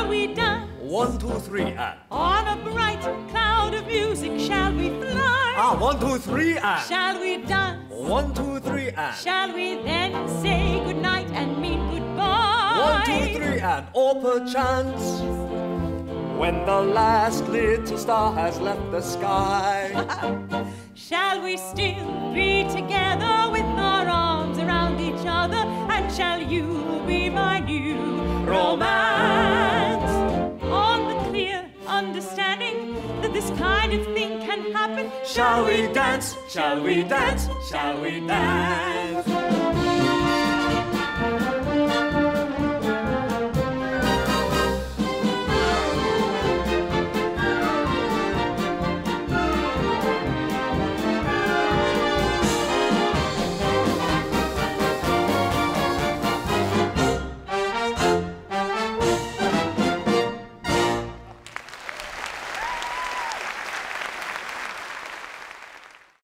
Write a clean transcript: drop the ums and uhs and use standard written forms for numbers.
Shall we dance? 1, 2, 3, and. On a bright cloud of music, shall we fly? 1, 2, 3, and. Shall we dance? 1, 2, 3, and. Shall we then say goodnight and mean goodbye? 1, 2, 3, and. Or perchance, when the last little star has left the sky. Shall we still be together with our arms around each other? And shall you be my new romance? On the clear understanding that this kind of thing can happen. Shall we dance? Shall we dance? Shall we dance?